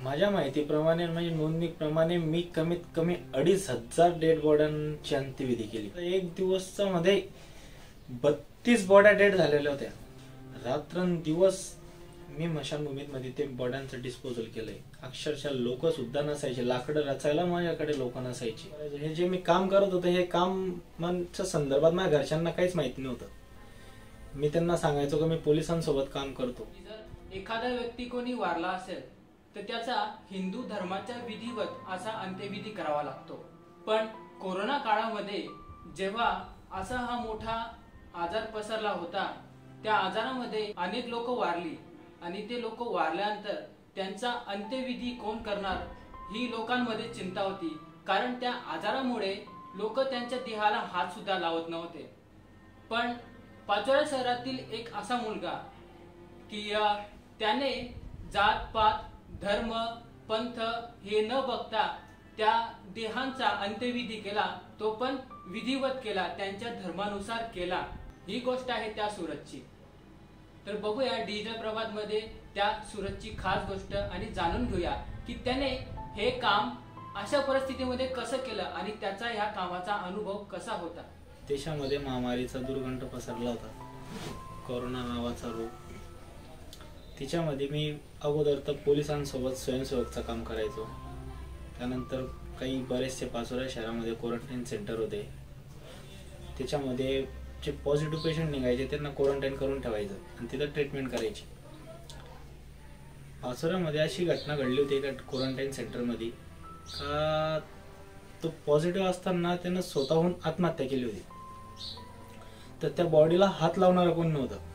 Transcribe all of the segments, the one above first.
माझ्या माहितीप्रमाणे म्हणजे नोंदणीप्रमाणे मी कमीत कमी 2,500 डेड बॉड्यांची अंत्यविधी केली। एक दिवसा मध्ये 32 बॉड्या डेड झालेल्या होत्या। रात्रंदिवस मी मशानभूमीमध्ये ते बॉड्यांचं डिस्पोजल केलंय। अक्षरशः लोक सुद्धा नसायचे, लाकडं रचायला माझ्याकडे लोक नसायचे। हे जे मी काम करत होतो हे कामाच्या संदर्भात माझ्या घरच्यांना काहीच माहिती नव्हतं। मी त्यांना सांगायचो की मी पोलिसांसोबत काम करतो। जर एखादा व्यक्ती कोणी वारला असेल तर त्याचा हिंदू धर्माच्या विधिवत असा अंत्यविधी करावा लागतो। पण कोरोना काळामध्ये जेव्हा असा हा मोठा आजार पसरला होता, त्या आजारामध्ये अनेक लोक वारली आणि ते लोक वारल्यानंतर त्यांचा अंत्यविधी कोण करणार ही लोकांमध्ये चिंता होती। कारण त्या आजारामुळे लोक त्यांच्या देहाला हात सुद्धा लावत नव्हते। पण पाचोरा शहरातील एक असा मुलगा की त्याने जात पात धर्म पंथ हे न बघता त्या देहांचा अंत्यविधी केला, तो पण विधिवत केला, त्यांच्या धर्मानुसार केला। ही गोष्ट आहे त्या सूरजची। तर बघूया डिजिटल प्रभात मध्ये त्या सूरजची खास गोष्ट आणि जाणून घेऊया की त्याने हे काम अशा परिस्थितीमध्ये कसं केलं आणि त्याचा ह्या कामाचा अनुभव कसा होता। देशामध्ये महामारीचा दुर्गंध पसरला होता, कोरोना नावाचा रोग। तिच्यामध्ये मी अगोदर तर पोलिसांसोबत स्वयंसेवकचं काम करायचो। त्यानंतर काही बरेचसे पाचोरा शहरामध्ये क्वारंटाईन सेंटर होते, त्याच्यामध्ये जे पॉझिटिव्ह पेशंट निघायचे त्यांना क्वारंटाईन करून ठेवायचं आणि तिथं ट्रीटमेंट करायची। पाचोऱ्यामध्ये अशी घटना घडली होती एका क्वारंटाईन सेंटरमध्ये का तो पॉझिटिव्ह असताना त्यानं स्वतःहून आत्महत्या केली होती। तर त्या बॉडीला हात लावणारा कोण नव्हतं।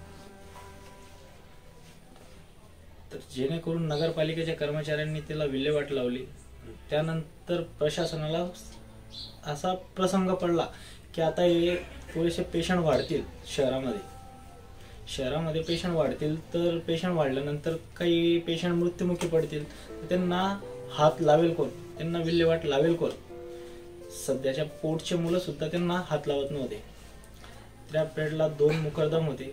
तर जेणेकरून नगरपालिकेच्या कर्मचाऱ्यांनी त्याला विल्हेवाट लावली। त्यानंतर प्रशासनाला असा प्रसंग पडला की आता हे थोडेसे पेशंट वाढतील शहरामध्ये पेशंट वाढतील, तर पेशंट वाढल्यानंतर काही पेशंट मृत्युमुखी पडतील, त्यांना हात लावेल कोण, त्यांना विल्हेवाट लावेल कोण। सध्याच्या पोटचे मुलं सुद्धा त्यांना हात लावत नव्हते। त्या पिरियडला 2 मुकरदम होते।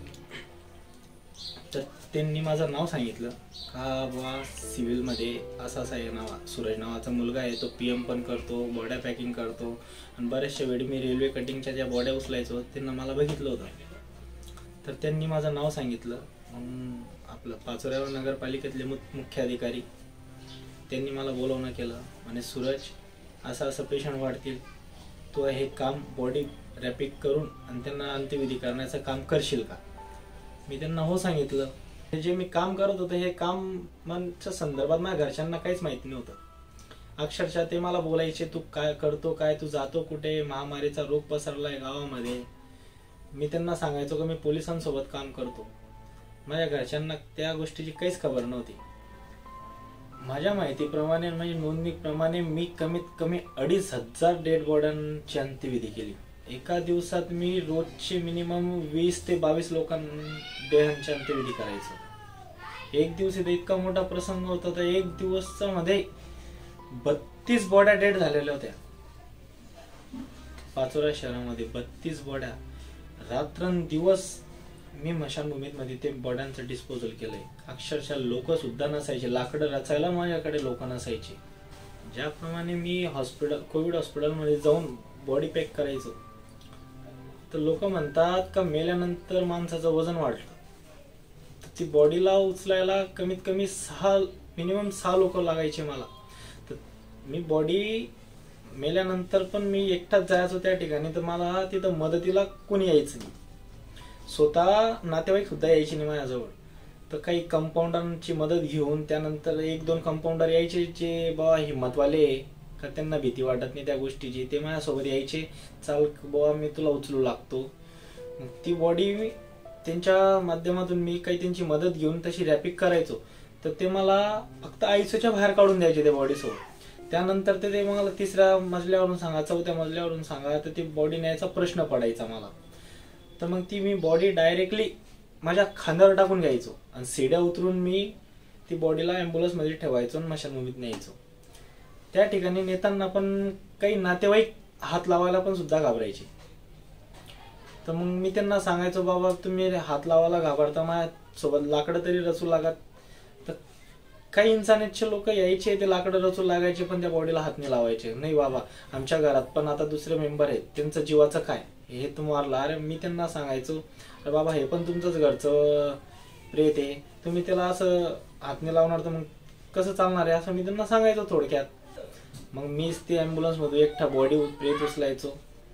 तर त्यांनी माझं नाव सांगितलं का बा सिव्हिल मध्ये असा सूरज नावाचा मुलगा आहे, तो PM पण करतो, बॉड्या पॅकिंग करतो आणि बऱ्याचशा वेळी मी रेल्वे कटिंगच्या ज्या बॉड्या उचलायचो त्यांना मला बघितलं होतं। तर त्यांनी माझं नाव सांगितलं। मग आपलं पाचोरा नगरपालिकेतले मुख्य अधिकारी त्यांनी मला बोलवणं केलं आणि सूरज असं पेशंट वाढतील, तो हे काम बॉडी रॅपिंग करून आणि त्यांना अंत्यविधी करण्याचं काम करशील का। मी त्यांना हो सांगितलं। हे जे मी काम करत होतो हे कामाच्या संदर्भात माझ्या घरच्यांना काहीच माहिती नव्हतं। अक्षरशः ते मला बोलायचे तू काय करतो, काय तू जातो कुठे, महामारीचा रोग पसरलाय गावामध्ये। मी त्यांना सांगायचो की मी पोलिसांसोबत काम करतो। माझ्या घरच्यांना त्या गोष्टीची काहीच खबर नव्हती। माझ्या माहितीप्रमाणे म्हणजे नोंदणीप्रमाणे मी कमीत कमी 2,500 डेड बॉड्यांची अंत्यविधी केली। एका दिवसात मी रोजचे मिनिमम 20 ते 22 देहांची अंत्यविधी करायचो। एक दिवशी तर इतका मोठा प्रसंग होता तर एक दिवसामध्ये 32 बॉड्या डेड झालेल्या होत्या। पाचोरा शहरामध्ये 32 बॉड्या। रात्रंदिवस मी मशानभूमीमध्ये ते बॉड्यांचं डिस्पोजल केलंय। अक्षरशः लोक सुद्धा नसायचे, लाकडं रचायला माझ्याकडे लोक नसायचे। ज्याप्रमाणे मी कोविड हॉस्पिटलमध्ये जाऊन बॉडी पॅक करायचो तर लोक म्हणतात का मेल्यानंतर माणसाचं वजन वाढलं। तर ती बॉडीला उचलायला कमीत कमी मिनिमम 6 लोक लागायचे मला। तर मी बॉडी मेल्यानंतर पण मी एकटाच जायचो त्या ठिकाणी, तर मला तिथं मदतीला कोणी यायचं नाही, स्वतः नातेवाईक सुद्धा यायचे नाही माझ्याजवळ। तर काही कंपाऊंडरांची मदत घेऊन त्यानंतर 1-2 कंपाऊंडर यायचे जे बाबा हिम्मतवाले का त्यांना भीती वाटत नाही त्या गोष्टीची, ते माझ्यासोबत यायचे, चाल बाबा मी तुला उचलू लागतो। ती बॉडी त्यांच्या माध्यमातून मी काही त्यांची मदत घेऊन तशी रॅपिंग करायचो। तर ते मला फक्त आयसीयूच्या बाहेर काढून द्यायचे त्या बॉडीसोबत। त्यानंतर ते मला 3ऱ्या मजल्यावरून सांगा, 4थ्या मजल्यावरून सांगा, तर ती बॉडी न्यायचा प्रश्न पडायचा मला। तर मग ती मी बॉडी डायरेक्टली माझ्या खांद्यावर टाकून घ्यायचो आणि सीड्या उतरून मी ती बॉडीला ॲम्ब्युलन्स मध्ये ठेवायचो आणि मशानभूमीत न्यायचो। त्या ठिकाणी नेताना पण काही नातेवाईक हात लावायला पण सुद्धा घाबरायचे। तर मग मी त्यांना सांगायचो बाबा तुम्ही हात लावायला घाबरता, माझ्यासोबत लाकडं तरी रचू लागत। तर काही इन्सानियतचे लोक यायचे, ते लाकडं रचून लागायचे, पण त्या बॉडीला हात नाही लावायचे. नाही बाबा, आमच्या घरात पण आता दुसरे मेंबर आहेत, त्यांचं जीवाचं काय, हे तू मारला. अरे मी त्यांना सांगायचो, अरे बाबा हे पण तुमचंच घरचं प्रेत आहे, तुम्ही त्याला असं हात नाही लावणार तर मग कसं चालणार आहे, असं मी त्यांना सांगायचो थोडक्यात. मग मीच ती ॲम्ब्युलन्स मधून एकटा बॉडी प्रेत उचलायचो,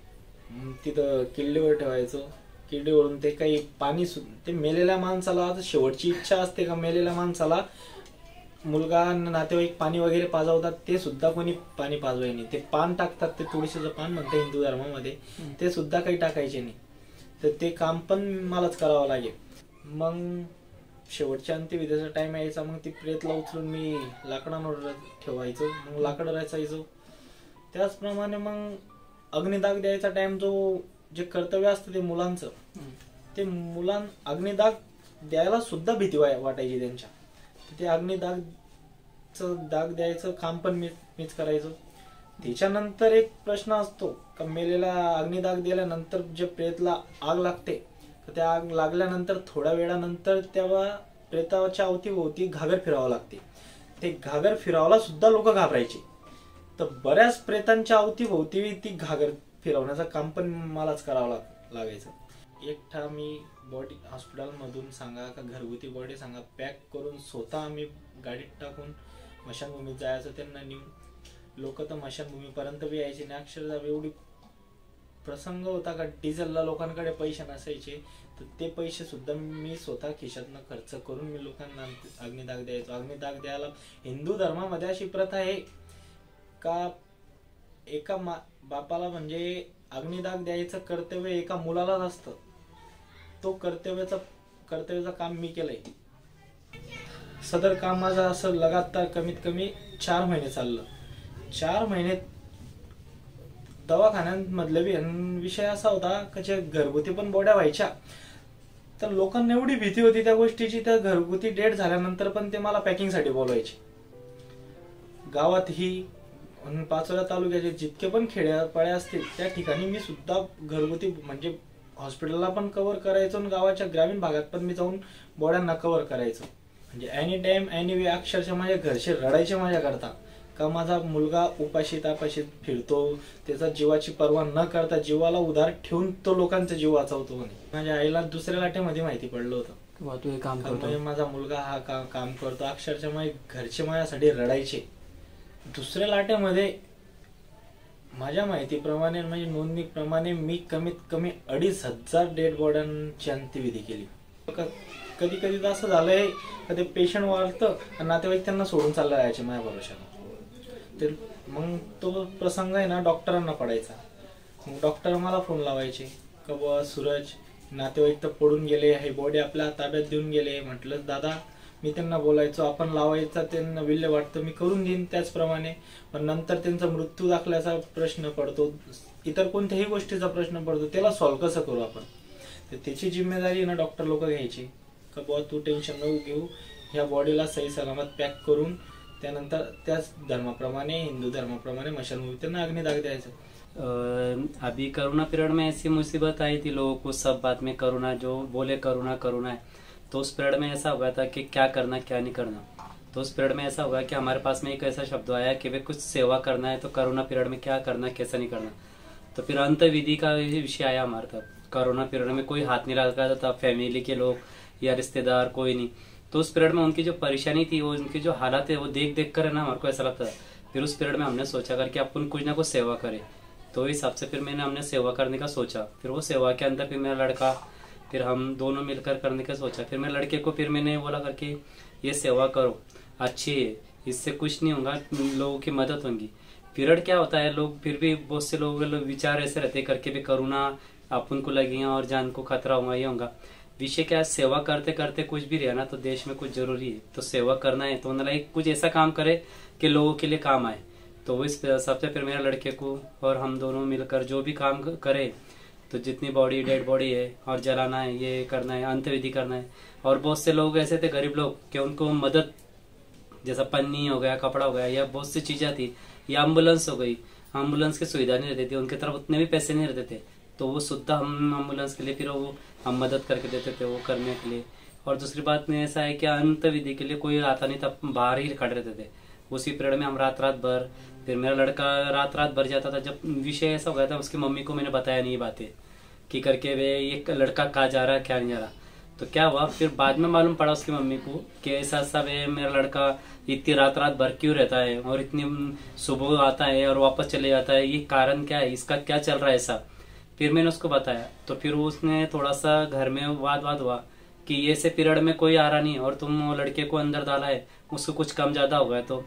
तिथं किल्लीवर ठेवायचो. किल्लीवरून ते काही पाणी, ते मेलेल्या माणसाला आता शेवटची इच्छा असते का मेलेल्या माणसाला मुलगा नातेवाईक पाणी वगैरे पाजवतात, ते सुद्धा कोणी पाणी पाजवाय नाही. ते पान टाकतात, ते तुळशीचं पान म्हणतात हिंदू धर्मामध्ये, ते सुद्धा काही टाकायचे नाही. तर ते काम पण मलाच करावं लागेल. मग शेवटच्या अंत्यविधीचा टाइम यायचा, मग ती प्रेतला उचलून मी लाकडांवर ठेवायचो, मग लाकडं रचायचो. त्याचप्रमाणे मग अग्निदाग द्यायचा टाइम, जे कर्तव्य असतं ते मुलांचं, ते अग्निदाग द्यायला सुद्धा भीती वाटायची त्यांच्या. ते अग्निदागचं दाग द्यायचं काम पण मीच करायचो. त्याच्यानंतर एक प्रश्न असतो का मेलेला अग्निदाग दिल्यानंतर जे प्रेतला आग लागते, तर त्या आग लागल्यानंतर थोड्या वेळानंतर तेव्हा प्रेताच्या अवतीभोवती घागर फिरावं लागते. ते घागर फिरावला सुद्धा लोक घाबरायचे. तर बऱ्याच प्रेतांच्या अवतीभोवती ती घागर फिरवण्याचं काम पण मलाच करावं लागायचं. एकटा मी बॉडी हॉस्पिटलमधून सांगा का घरगुती बॉडी सांगा पॅक करून स्वतः आम्ही गाडीत टाकून स्मशानभूमीत जायचं त्यांना नेऊन. लोक तर स्मशानभूमीपर्यंत बी यायचे नाही. अक्षरशः एवढी प्रसंग होता का डिझेलला लोकांकडे पैसे नसायचे, तर ते पैसे सुद्धा मी स्वतः खिशातनं खर्च करून मी लोकांना अग्निदाग द्यायचो. अग्निदाग द्यायला हिंदू धर्मामध्ये अशी प्रथा आहे का एका बापाला म्हणजे अग्निदाग द्यायचं कर्तव्य एका मुलालाच असतं. तो कर्तव्याचं काम मी केलंय. सदर काम माझं असं लगातार कमीत कमी 4 महिने चाललं. 4 महिने दवाखान्यांमधले बी विषय असा होता का जे घरगुती पण बॉड्या व्हायच्या, तर लोकांना एवढी भीती होती त्या गोष्टीची, त्या घरगुती डेट झाल्यानंतर पण ते मला पॅकिंगसाठी बोलवायचे. गावात ही पाचोरा तालुक्याचे जितके पण खेड्यापाड्या असतील त्या ठिकाणी मी सुद्धा घरगुती म्हणजे हॉस्पिटलला पण कव्हर करायचो आणि गावाच्या ग्रामीण भागात पण मी जाऊन बॉड्यांना कव्हर करायचो. म्हणजे एनी टाइम एनी वे अक्षरशः माझ्या घरचे रडायचे माझ्या करता का माझा मुलगा उपाशी तापाशी फिरतो, त्याचा जीवाची पर्वा न करता जीवाला उधार ठेवून तो लोकांचा जीव वाचवतो म्हणे. माझ्या आईला दुसऱ्या लाटेमध्ये माहिती पडलं होतं म्हणजे माझा मुलगा हा काम करतो. अक्षरशः माझे घरचे माझ्यासाठी रडायचे. दुसऱ्या लाटेमध्ये माझ्या माहितीप्रमाणे म्हणजे नोंदणीप्रमाणे मी कमीत कमी 2500 डेड बॉड्यांची अंत्यविधी केली. कधी कधी तर असं झालंय का ते पेशंट वाढतं आणि नातेवाईक त्यांना सोडून चालला जायचे माझ्या भरोशाला. तर मग तो प्रसंग आहे ना डॉक्टरांना पडायचा. मग डॉक्टर मला फोन लावायचे का बुवा सूरज, नातेवाईक तर पडून गेले, हे बॉडी आपल्या ताब्यात देऊन गेले. म्हटलं दादा, मी त्यांना बोलायचो आपण लावायचा त्यांना विल्हेवाट तर मी करून देईन त्याचप्रमाणे, पण नंतर त्यांचा मृत्यू दाखल्याचा प्रश्न पडतो, इतर कोणत्याही गोष्टीचा प्रश्न पडतो, त्याला सॉल्व्ह कसं करू आपण. तर त्याची जिम्मेदारी ना डॉक्टर लोक घ्यायची का बुवा तू टेन्शन नको घेऊ, ह्या बॉडीला सही सलामत पॅक करून त्यानंतर त्याच धर्माप्रमाणे हिंदू धर्माप्रमाणे स्मशानभूमीत त्यांना अग्निदाग द्यायचं. अभी कोरोना पीरियड में ऐसी मुसीबत आई थी, लोगों को सब बात में कोरोना जो बोले कोरोना है, तो उस पीरियड में ऐसा हुआ था कि क्या करना क्या नहीं करना. तो उस पीरियड में ऐसा हुआ कि हमारे पास में एक ऐसा शब्द आया कि वे कुछ सेवा करना है, तो कोरोना पीरियड में क्या करना कैसा नहीं करना. तो फिर अंतविधि का विषय आया हमारे तब. कोरोना पीरियड में कोई हाथ नहीं लगाता था, फैमिली के लोग या रिश्तेदार कोई नहीं. तो उस पीरियड में उनकी जो परेशानी थी, वो उनकी जो हालत है वो देख देख कर ना हमारे को ऐसा लगता था. फिर उस पीरियड में हमने सोचा कर कि अपन कुछ ना कुछ सेवा करें. तो इस हिसाब से फिर हमने सेवा करने का सोचा. फिर वो सेवा के अंदर फिर मेरा लड़का, फिर हम दोनों मिलकर करने का सोचा. फिर मेरे लड़के को फिर मैंने बोला करके ये सेवा करो, अच्छी है, इससे कुछ नहीं होगा, लोगों की मदद होगी. पीरियड क्या होता है, लोग फिर भी बहुत से लोग विचार ऐसे रहते करके भी करुणा अपन को लगेगा और जान को खतरा होगा, ये होगा. विषय क्या है, सेवा करते करते कुछ भी रहना तो देश में कुछ जरूरी है. तो सेवा करना है तो कुछ ऐसा काम करे कि लोगों के लिए काम आए. तो इस सबसे फिर मेरे लड़के को और हम दोनों मिलकर जो भी काम करे, तो जितनी बॉडी डेड बॉडी है और जलाना है, ये करना है, अंत्यविधि करना है. और बहुत से लोग ऐसे थे गरीब लोग कि उनको मदद, जैसा पन्नी हो गया, कपड़ा हो गया, या बहुत सी चीजें थी, या एम्बुलेंस हो गई, एम्बुलेंस की सुविधा नहीं रहती थी, उनकी तरफ उतने भी पैसे नहीं रहते थे. तो वो सुद्धा हम एम्बुलेंस के लिए फिर वो हम मदद करके देते थे वो करने के लिए. और दूसरी बात में ऐसा है कि अंत विधि के लिए कोई आता नहीं था, बाहर ही खड़े रहते थे। उसी पीरियड में हम रात रात भर, फिर मेरा लड़का रात रात भर जाता था। जब विषय ऐसा हो गया था, उसकी मम्मी को मैंने बताया नहीं बातें कि करके वे ये लड़का कहाँ जा रहा है क्या नहीं जा रहा। तो क्या हुआ, फिर बाद में मालूम पड़ा उसकी मम्मी को कि ऐसा ऐसा वे मेरा लड़का इतनी रात रात भर क्यों रहता है और इतनी सुबह आता है और वापस चले जाता है, ये कारण क्या है, इसका क्या चल रहा है ऐसा। फिर मैंने उसको बताया तो फिर उसने थोड़ा सा घर में वाद हुआ कि ये से पीरियड में कोई आ रहा नहीं और तुम वो लड़के को अंदर डाला है, उसको कुछ कम ज्यादा हो गया। तो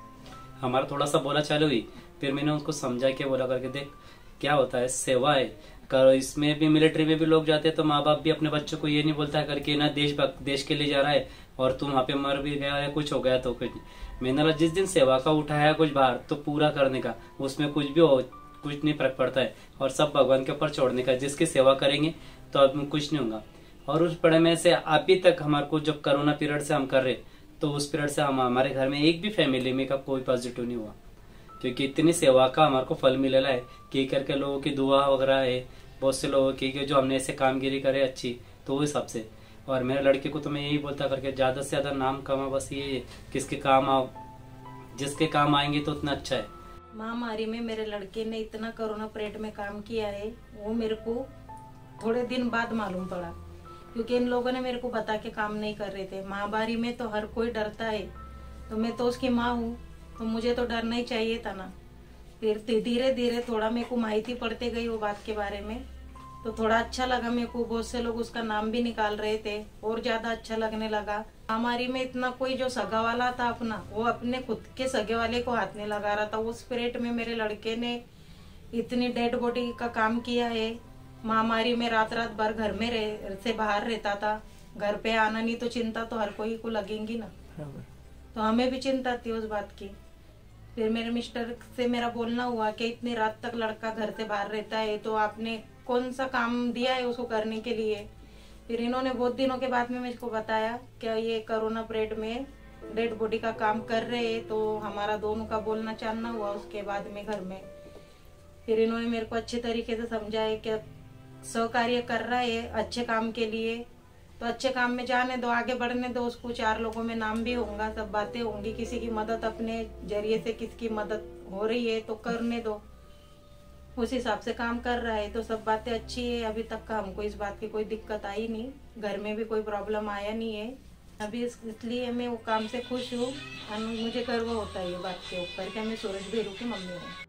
हमारा थोड़ा सा बोला चालू हुई। फिर मैंने उसको समझा के बोला करके देख क्या होता है, सेवा है करो। इसमें भी मिलिट्री में भी लोग जाते हैं तो माँ बाप भी अपने बच्चों को ये नहीं बोलता करके ना देश के लिए जा रहा है और तुम वहाँ पे मर भी गया है, कुछ हो गया तो कुछ। मैंने बोला जिस दिन सेवा का उठाया कुछ भार तो पूरा करने का, उसमें कुछ भी हो कुछ नहीं फर्क पड़ता है और सब भगवान के ऊपर छोड़ने का। जिसकी सेवा करेंगे तो अब कुछ नहीं होगा। और उस पढ़े में से अभी तक हमारे को जब कोरोना पीरियड से हम कर रहे तो उस पीरियड से हमारे घर में एक भी फैमिली में का कोई पॉजिटिव नहीं हुआ, क्योंकि इतनी सेवा का हमारे को फल मिलेला है कि करके लोगों की दुआ वगैरह है, बहुत से लोगों की जो हमने ऐसे कामगिरी करे अच्छी, तो उस हिसाब से। और मेरे लड़के को तो मैं यही बोलता करके ज्यादा से ज्यादा नाम कमा, बस ये किसके काम आओ, जिसके काम आएंगे तो उतना अच्छा है। महामारी में मेरे लड़के ने इतना कोरोना पीरियड में काम किया है, वो मेरे को थोड़े दिन बाद मालूम पड़ा, क्योंकि इन लोगों ने मेरे को बता के काम नहीं कर रहे थे। महामारी में तो हर कोई डरता है, तो मैं तो उसकी माँ हूँ तो मुझे तो डरना ही चाहिए था ना। फिर धीरे धीरे थोड़ा मेरे को माहिती पड़ते गई वो बात के बारे में, तो थोड़ा अच्छा लगा मेरे को। बहुत से लोग उसका नाम भी निकाल रहे थे और ज्यादा अच्छा लगने लगा। महामारी में इतना कोई जो सगा वाला था अपना, वो अपने खुद के सगे वाले को हाथ नहीं लगा रहा था। उस पीरियड में मेरे लड़के ने इतनी डेड बॉडी का काम किया है। महामारी में रात रात भर घर में से बाहर रहता था, घर पे आना नहीं तो चिंता तो हर कोई को लगेगी ना, तो हमें भी चिंता थी उस बात की। फिर मेरे मिस्टर से मेरा बोलना हुआ कि इतनी रात तक लड़का घर से बाहर रहता है तो आपने कौन सा काम दिया है उसको करने के लिए। फिर इन्होंने बहुत दिनों के बाद में मुझको बताया कि ये कोरोना पीरियड में डेड बॉडी का काम कर रहे हैं, तो हमारा दोनों का बोलना चालना हुआ उसके बाद में घर में। फिर इन्होंने मेरे को अच्छे तरीके से समझाया कि सहकार्य कर रहा है अच्छे काम के लिए, तो अच्छे काम में जाने दो, आगे बढ़ने दो उसको। 4 लोगों में नाम भी होगा, सब बातें होंगी, किसी की मदद अपने जरिए से किसकी मदद हो रही है तो करने दो। उस हिसाब से काम कर रहा है तो सब बातें अच्छी है। अभी तक का हमको इस बात की कोई दिक्कत आई नहीं, घर में भी कोई प्रॉब्लम आया नहीं है अभी। इसलिए मैं वो काम से खुश हूँ और मुझे गर्व होता है ये बात के ऊपर कि मैं सूरज भेरू की मम्मी हूँ।